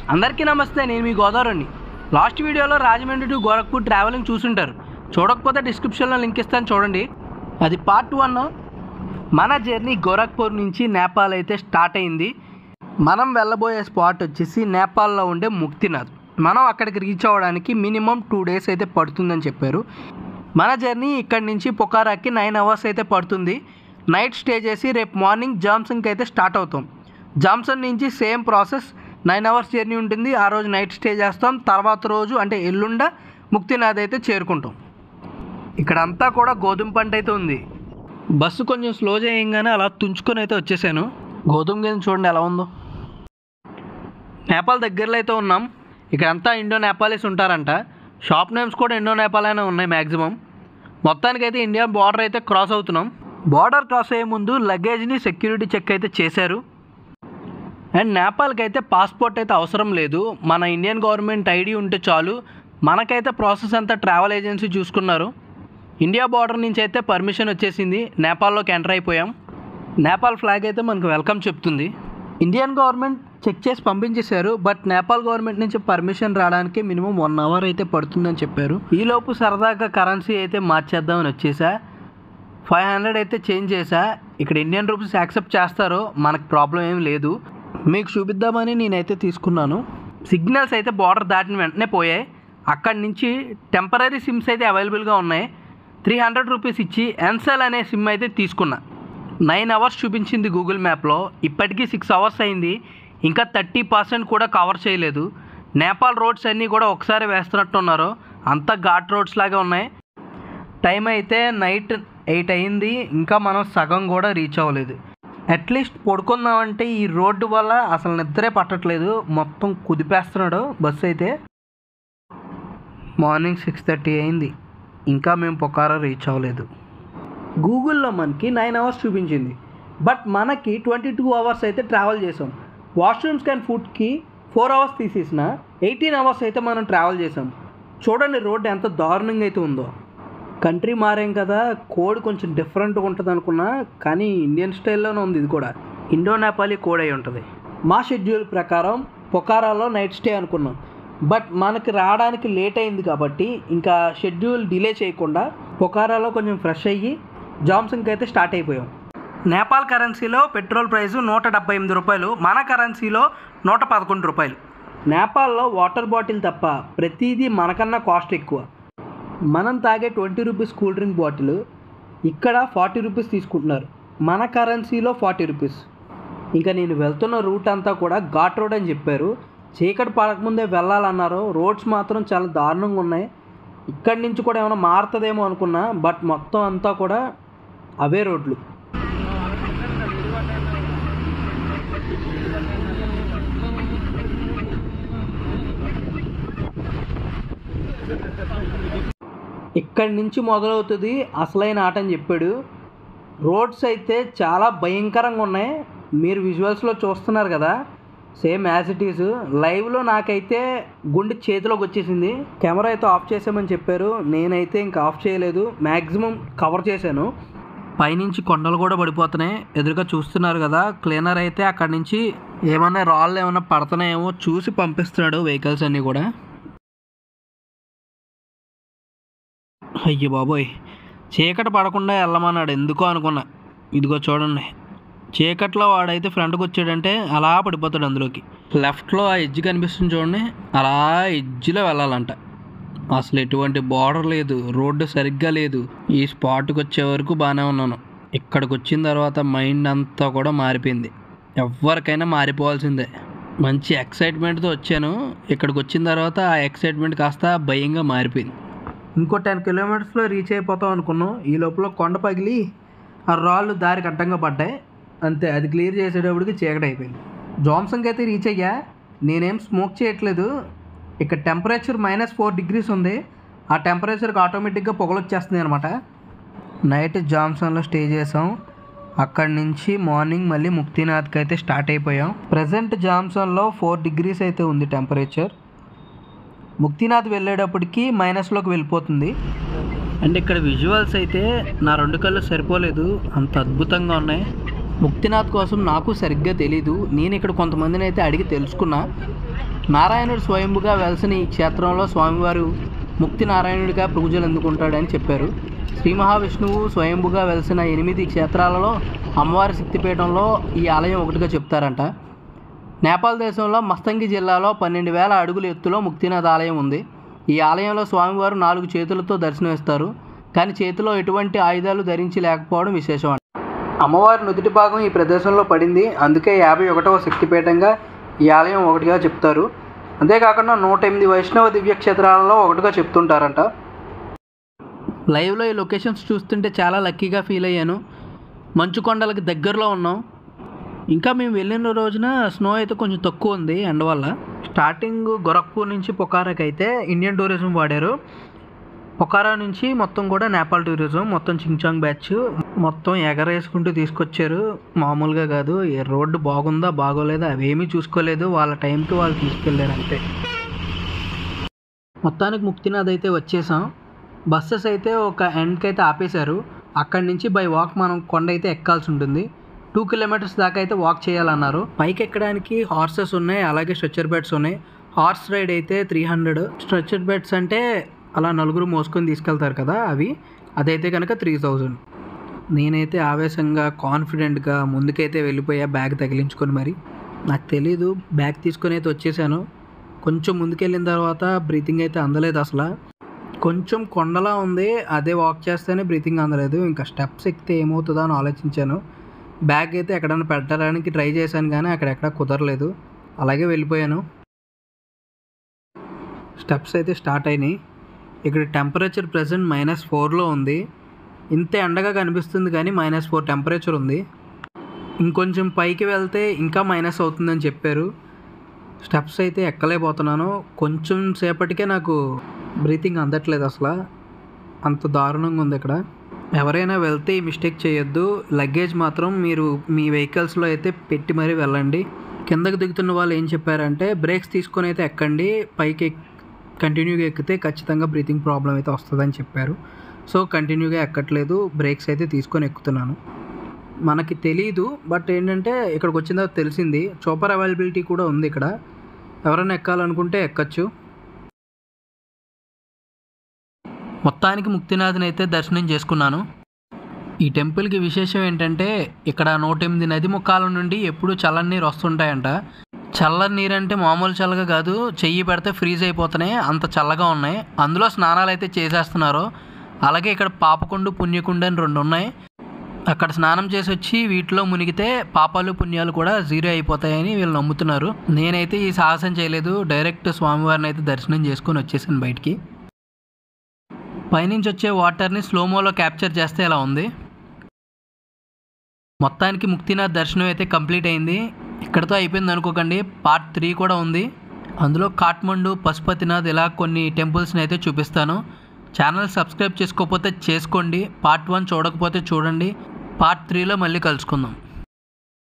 అందరికీ నమస్తే, నేను మీ గోదావరిని. లాస్ట్ వీడియోలో రాజమండ్రి టు గోరఖ్పూర్ ట్రావెలింగ్ చూసుంటారు. చూడకపోతే డిస్క్రిప్షన్లో లింక్ ఇస్తాను చూడండి. అది పార్ట్ 1. మన జర్నీ గోరఖ్పూర్ నుంచి నేపాల్ అయితే స్టార్ట్ అయింది. మనం వెళ్ళబోయే స్పాట్ వచ్చేసి నేపాల్లో ఉండే ముక్తినాథ్. మనం అక్కడికి రీచ్ అవ్వడానికి మినిమం 2 days అయితే పడుతుందని చెప్పారు. మన జర్నీ ఇక్కడి నుంచి పొఖారాకి 9 hours అయితే పడుతుంది. నైట్ స్టే చేసి రేపు మార్నింగ్ జామ్సన్కి అయితే స్టార్ట్ అవుతాం. జామ్సన్ నుంచి సేమ్ ప్రాసెస్, 9 hours జర్నీ ఉంటుంది. ఆ రోజు నైట్ స్టే చేస్తాం. తర్వాత రోజు అంటే ఎల్లుండ ముక్తినాథ్ అయితే చేరుకుంటాం. ఇక్కడంతా కూడా గోధుమ పంట అయితే ఉంది. బస్సు కొంచెం స్లో చేయంగానే అలా తుంచుకొని అయితే వచ్చేసాను. గోధుమ గింజ చూడండి ఎలా ఉందో. నేపాల్ దగ్గరలో అయితే ఉన్నాం. ఇక్కడంతా ఇండో నేపాలీస్ ఉంటారంట. షాప్ నేమ్స్ కూడా ఇండో నేపాల్ అనే ఉన్నాయి మ్యాక్సిమం. మొత్తానికైతే ఇండియా బార్డర్ అయితే క్రాస్ అవుతున్నాం. బార్డర్ క్రాస్ అయ్యే ముందు లగేజ్ని సెక్యూరిటీ చెక్ అయితే చేశారు. అండ్ నేపాల్కి అయితే పాస్పోర్ట్ అయితే అవసరం లేదు. మన ఇండియన్ గవర్నమెంట్ ఐడి ఉంటే చాలు. మనకైతే ప్రాసెస్ అంతా ట్రావెల్ ఏజెన్సీ చూసుకున్నారు. ఇండియా బార్డర్ నుంచి అయితే పర్మిషన్ వచ్చేసింది. నేపాల్లోకి ఎంటర్ అయిపోయాం. నేపాల్ ఫ్లాగ్ అయితే మనకు వెల్కమ్ చెప్తుంది. ఇండియన్ గవర్నమెంట్ చెక్ చేసి పంపించేశారు. బట్ నేపాల్ గవర్నమెంట్ నుంచి పర్మిషన్ రావడానికి మినిమం 1 hour అయితే పడుతుందని చెప్పారు. ఈలోపు సరదాగా కరెన్సీ అయితే మార్చేద్దామని వచ్చేసా. 500 అయితే చేంజ్ చేసా. ఇక్కడ ఇండియన్ రూపీస్ యాక్సెప్ట్ చేస్తారో మనకు ప్రాబ్లం ఏం లేదు. మీకు చూపిద్దామని నేనైతే తీసుకున్నాను. సిగ్నల్స్ అయితే బార్డర్ దాటిన వెంటనే పోయాయి. అక్కడి నుంచి టెంపరీ సిమ్స్ అయితే అవైలబుల్గా ఉన్నాయి. 300 రూపీస్ ఇచ్చి ఎన్సెల్ అనే సిమ్ అయితే తీసుకున్నా. 9 hours చూపించింది గూగుల్ మ్యాప్లో. ఇప్పటికీ 6 hours అయింది. ఇంకా 30% కూడా కవర్ చేయలేదు. నేపాల్ రోడ్స్ అన్నీ కూడా ఒకసారి వేస్తున్నట్టున్నారు. అంతా ఘాట్ రోడ్స్ లాగా ఉన్నాయి. టైం అయితే నైట్ 8 అయింది. ఇంకా మనం సగం కూడా రీచ్ అవ్వలేదు. అట్లీస్ట్ పడుకుందామంటే ఈ రోడ్డు వల్ల అసలు నిద్రే పట్టట్లేదు. మొత్తం కుదిపేస్తున్నాడు బస్సు అయితే. మార్నింగ్ 6:30 అయింది. ఇంకా మేము పొఖారా రీచ్ అవ్వలేదు. గూగుల్లో మనకి 9 hours చూపించింది. బట్ మనకి 22 hours అయితే ట్రావెల్ చేసాం. వాష్రూమ్స్కి అండ్ ఫుడ్కి 4 hours తీసేసిన 18 hours అయితే మనం ట్రావెల్ చేసాం. చూడండి రోడ్డు ఎంత దారుణంగా అయితే ఉందో. కంట్రీ మారాం కదా, కోడ్ కొంచెం డిఫరెంట్గా ఉంటుంది అనుకున్నా, కానీ ఇండియన్ స్టైల్లోనే ఉంది. ఇది కూడా ఇండో నేపాలీ కోడ్ అయి ఉంటుంది. మా షెడ్యూల్ ప్రకారం పొఖారాలో నైట్ స్టే అనుకున్నాం. బట్ మనకి రావడానికి లేట్ అయింది కాబట్టి ఇంకా షెడ్యూల్ డిలే చేయకుండా పొఖారాలో కొంచెం ఫ్రెష్ అయ్యి జామ్సన్కి అయితే స్టార్ట్ అయిపోయాం. నేపాల్ కరెన్సీలో పెట్రోల్ ప్రైసు 178 రూపాయలు, మన కరెన్సీలో 111 రూపాయలు. నేపాల్లో వాటర్ బాటిల్ తప్ప ప్రతిదీ మనకన్నా కాస్ట్ ఎక్కువ. మనం తాగే 20 రూపీస్ కూల్ డ్రింక్ బాటిల్ ఇక్కడ 40 రూపీస్ తీసుకుంటున్నారు. మన కరెన్సీలో 40 రూపీస్. ఇంకా నేను వెళ్తున్న రూట్ అంతా కూడా ఘాట్ రోడ్ అని చెప్పారు. చీకటి పడకముందే వెళ్ళాలన్నారు. రోడ్స్ మాత్రం చాలా దారుణంగా ఉన్నాయి. ఇక్కడి నుంచి కూడా ఏమైనా మారుతుందేమో అనుకున్నా, బట్ మొత్తం అంతా కూడా అవే రోడ్లు. ఇక్కడి నుంచి మొదలవుతుంది అసలైన ఆట అని చెప్పాడు. రోడ్స్ అయితే చాలా భయంకరంగా ఉన్నాయి. మీరు విజువల్స్లో చూస్తున్నారు కదా, సేమ్ యాజ్ ఇట్ ఈజ్. లైవ్లో నాకైతే గుండె చేతిలోకి వచ్చేసింది. కెమెరా అయితే ఆఫ్ చేసామని చెప్పారు. నేనైతే ఇంకా ఆఫ్ చేయలేదు, మ్యాక్సిమం కవర్ చేశాను. పైనుంచి కొండలు కూడా పడిపోతున్నాయి. ఎదురుగా చూస్తున్నారు కదా, క్లీనర్ అయితే అక్కడి నుంచి ఏమన్నా రాళ్ళు ఏమన్నా పడుతున్నాయేమో చూసి పంపిస్తున్నాడు వెహికల్స్ అన్నీ కూడా. అయ్యో బాబోయ్, చీకటి పడకుండా వెళ్ళమన్నాడు. ఎందుకో అనుకున్నా. ఇదిగో చూడండి, చీకట్లో వాడైతే ఫ్రంట్కి వచ్చాడంటే అలా పడిపోతాడు అందులోకి. లెఫ్ట్లో ఆ ఎడ్జ్ కనిపిస్తుంది చూడండి, అలా ఎడ్జ్లో వెళ్ళాలంట. అసలు ఎటువంటి బార్డర్ లేదు, రోడ్డు సరిగ్గా లేదు. ఈ స్పాట్కి వచ్చే వరకు బాగానే ఉన్నాను. ఇక్కడికి వచ్చిన తర్వాత మైండ్ అంతా కూడా మారిపోయింది. ఎవరికైనా మారిపోవాల్సిందే. మంచి ఎక్సైట్మెంట్తో వచ్చాను. ఇక్కడికి వచ్చిన తర్వాత ఆ ఎక్సైట్మెంట్ కాస్త భయంగా మారిపోయింది. ఇంకో 10 kilometers రీచ్ అయిపోతాం అనుకున్నాం. ఈ లోపల కొండ పగిలి ఆ రాళ్ళు దారికి అడ్డంగా పడ్డాయి. అంతే, అది క్లియర్ చేసేటప్పటికి చీకటి అయిపోయింది. జామ్సన్కి అయితే రీచ్ అయ్యా. నేనేం స్మోక్ చేయట్లేదు. ఇక్కడ టెంపరేచర్ -4 degrees ఉంది. ఆ టెంపరేచర్కి ఆటోమేటిక్గా పొగలు వచ్చేస్తుంది అనమాట. నైట్ జామ్సన్లో స్టే చేసాం. అక్కడి నుంచి మార్నింగ్ మళ్ళీ ముక్తినాథ్కి అయితే స్టార్ట్ అయిపోయాం. ప్రజెంట్ జామ్సన్లో 4 degrees అయితే ఉంది టెంపరేచర్. ముక్తినాథ్ వెళ్ళేటప్పటికి మైనస్లోకి వెళ్ళిపోతుంది. అండ్ ఇక్కడ విజువల్స్ అయితే నా 2 కళ్ళు సరిపోలేదు, అంత అద్భుతంగా ఉన్నాయి. ముక్తినాథ్ కోసం నాకు సరిగ్గా తెలీదు. నేను ఇక్కడ కొంతమందిని అయితే అడిగి తెలుసుకున్నా. నారాయణుడు స్వయంభుగా వెలసిన ఈ క్షేత్రంలో స్వామివారు ముక్తి నారాయణుడిగా పూజలు అందుకుంటాడని చెప్పారు. శ్రీ మహావిష్ణువు స్వయంభుగా వెలసిన 8 క్షేత్రాలలో అమ్మవారి శక్తిపీఠంలో ఈ ఆలయం ఒకటిగా చెప్తారంట. నేపాల్ దేశంలో మస్తంగి జిల్లాలో 12,000 అడుగుల ఎత్తులో ముక్తినాథ్ ఆలయం ఉంది. ఈ ఆలయంలో స్వామివారు 4 చేతులతో దర్శనమిస్తారు. కానీ చేతిలో ఎటువంటి ఆయుధాలు ధరించి లేకపోవడం విశేషం అంట. అమ్మవారి నుదుటి భాగం ఈ ప్రదేశంలో పడింది. అందుకే 51వ శక్తిపీఠంగా ఈ ఆలయం ఒకటిగా చెప్తారు. అంతేకాకుండా 108 వైష్ణవ దివ్యక్షేత్రాలలో ఒకటిగా చెప్తుంటారంట. లైవ్లో ఈ లొకేషన్స్ చూస్తుంటే చాలా లక్కీగా ఫీల్ అయ్యాను. మంచు కొండలకి దగ్గరలో ఉన్నాం. ఇంకా మేము వెళ్ళిన రోజున స్నో అయితే కొంచెం తక్కువ ఉంది ఎండ వల్ల. స్టార్టింగ్ గోరఖ్పూర్ నుంచి పొఖారాకి అయితే ఇండియన్ టూరిజం వాడారు. పొఖారా నుంచి మొత్తం కూడా నేపాల్ టూరిజం, మొత్తం చింగ్చాంగ్ బ్యాచ్ మొత్తం ఎగరేసుకుంటూ తీసుకొచ్చారు. మామూలుగా కాదు. రోడ్డు బాగుందా బాగోలేదా అవేమీ చూసుకోలేదు. వాళ్ళ టైంకి వాళ్ళు తీసుకెళ్ళారు అంతే. మొత్తానికి ముక్తినాథ్ అయితే వచ్చేసాం. బస్సెస్ అయితే ఒక ఎండ్కి అయితే ఆపేశారు. అక్కడి నుంచి బై వాక్ మనం కొండ అయితే ఎక్కాల్సి ఉంటుంది. 2 కిలోమీటర్స్ దాకా అయితే వాక్ చేయాలన్నారు. పైకి ఎక్కడానికి హార్సెస్ ఉన్నాయి, అలాగే స్ట్రెచర్ బెడ్స్ ఉన్నాయి. హార్స్ రైడ్ అయితే 300, స్ట్రెచర్ బెడ్స్ అంటే అలా 4 మోసుకొని తీసుకెళ్తారు కదా అవి, అదైతే కనుక 3000. నేనైతే ఆవేశంగా కాన్ఫిడెంట్గా ముందుకైతే వెళ్ళిపోయా బ్యాగ్ తగిలించుకొని. మరి నాకు తెలీదు, బ్యాగ్ తీసుకొని అయితే వచ్చేసాను. కొంచెం ముందుకెళ్ళిన తర్వాత బ్రీతింగ్ అయితే అందలేదు అసలు. కొంచెం కొండలా ఉంది, అదే వాక్ చేస్తేనే బ్రీతింగ్ అందలేదు. ఇంకా స్టెప్స్ ఎక్కితే ఏమవుతుందో అని ఆలోచించాను. బ్యాగ్ అయితే ఎక్కడైనా పెట్టడానికి ట్రై చేశాను కానీ అక్కడెక్కడ కుదరలేదు. అలాగే వెళ్ళిపోయాను. స్టెప్స్ అయితే స్టార్ట్ అయినాయి. ఇక్కడ టెంపరేచర్ ప్రజెంట్ -4లో ఉంది. ఇంత ఎండగా కనిపిస్తుంది కానీ -4 టెంపరేచర్ ఉంది. ఇంకొంచెం పైకి వెళ్తే ఇంకా మైనస్ అవుతుందని చెప్పారు. స్టెప్స్ అయితే ఎక్కలేకపోతున్నాను. కొంచెం సేపటికే నాకు బ్రీతింగ్ అందట్లేదు అసలు. అంత దారుణంగా ఉంది ఇక్కడ. ఎవరైనా వెళ్తే ఈ మిస్టేక్ చేయొద్దు. లగేజ్ మాత్రం మీరు మీ వెహికల్స్లో అయితే పెట్టి మరీ వెళ్ళండి. కిందకు దిగుతున్న వాళ్ళు ఏం చెప్పారంటే బ్రేక్స్ తీసుకొని అయితే ఎక్కండి, పైకి కంటిన్యూగా ఎక్కితే ఖచ్చితంగా బ్రీతింగ్ ప్రాబ్లం అయితే వస్తుందని చెప్పారు. సో కంటిన్యూగా ఎక్కట్లేదు, బ్రేక్స్ అయితే తీసుకొని ఎక్కుతున్నాను. మనకి తెలీదు, బట్ ఏంటంటే ఇక్కడికి వచ్చిన తర్వాత తెలిసింది చోపర్ అవైలబిలిటీ కూడా ఉంది ఇక్కడ. ఎవరైనా ఎక్కాలనుకుంటే ఎక్కచ్చు. మొత్తానికి ముక్తినాథ్ని అయితే దర్శనం చేసుకున్నాను. ఈ టెంపుల్కి విశేషం ఏంటంటే ఇక్కడ 108 నది ముఖాల నుండి ఎప్పుడూ చల్లని నీరు వస్తుంటాయంట. చల్లని నీరు అంటే మామూలు చల్లగా కాదు, చెయ్యి పెడితే ఫ్రీజ్ అయిపోతున్నాయి, అంత చల్లగా ఉన్నాయి. అందులో స్నానాలు అయితే చేసేస్తున్నారు. అలాగే ఇక్కడ పాపకుండు పుణ్యకుండు అని 2 ఉన్నాయి. అక్కడ స్నానం చేసి వచ్చి వీటిలో మునిగితే పాపాలు పుణ్యాలు కూడా 0 అయిపోతాయని వీళ్ళు నమ్ముతున్నారు. నేనైతే ఈ సాహసం చేయలేదు, డైరెక్ట్ స్వామివారిని అయితే దర్శనం చేసుకొని వచ్చేసాను బయటికి. పైనుంచి వచ్చే వాటర్ని స్లోమోలో క్యాప్చర్ చేస్తే ఇలా ఉంది. మొత్తానికి ముక్తినాథ్ దర్శనం అయితే కంప్లీట్ అయింది. ఇక్కడతో అయిపోయింది అనుకోకండి, పార్ట్ 3 కూడా ఉంది. అందులో కాఠ్మండు, పశుపతినాథ్ ఇలా కొన్ని టెంపుల్స్ని అయితే చూపిస్తాను. ఛానల్ సబ్స్క్రైబ్ చేసుకోకపోతే చేసుకోండి. పార్ట్ 1 చూడకపోతే చూడండి. పార్ట్ 3లో మళ్ళీ కలుసుకుందాం.